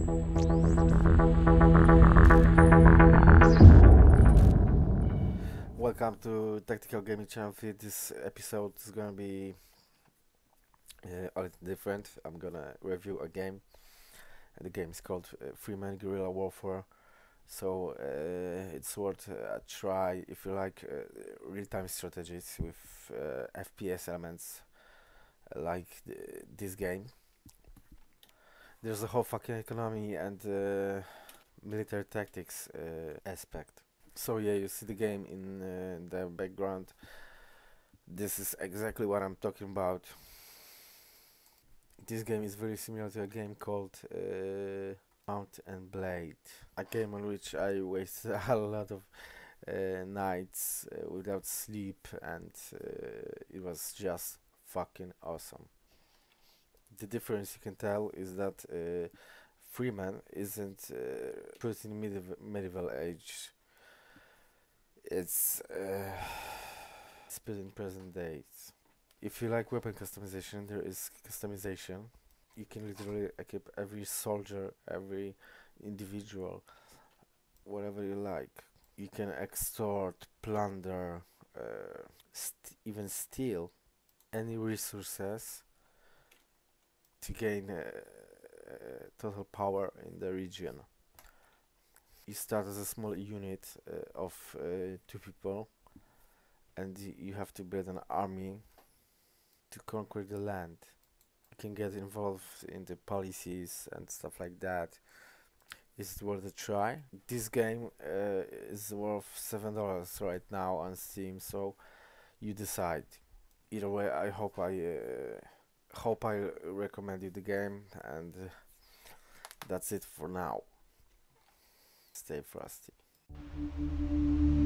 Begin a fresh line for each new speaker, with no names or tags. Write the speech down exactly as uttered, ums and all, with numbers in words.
Welcome to Tactical Gaming Channel. This episode is gonna be uh, a little different. I'm gonna review a game. The game is called uh, FREEMAN Guerilla Warfare. So uh, it's worth a try if you like uh, real-time strategies with uh, F P S elements like th this game. There's a whole fucking economy and uh, military tactics uh, aspect. So yeah, you see the game in uh, the background. This is exactly what I'm talking about. This game is very similar to a game called uh, Mount and Blade, a game on which I wasted a lot of uh, nights uh, without sleep, and uh, it was just fucking awesome. The difference you can tell is that uh, FREEMAN isn't uh, put in medieval, medieval age. It's uh, split in present days. If you like weapon customization, there is customization. You can literally equip every soldier, every individual, whatever you like. You can extort, plunder, uh, st even steal any resources to gain uh, uh, total power in the region. You start as a small unit uh, of uh, two people, and you have to build an army to conquer the land. You can get involved in the policies and stuff like that. Is it worth a try? This game uh, is worth seven dollars right now on Steam, so you decide. Either way, I hope I uh, hope I recommend you the game, and uh, that's it for now. Stay frosty.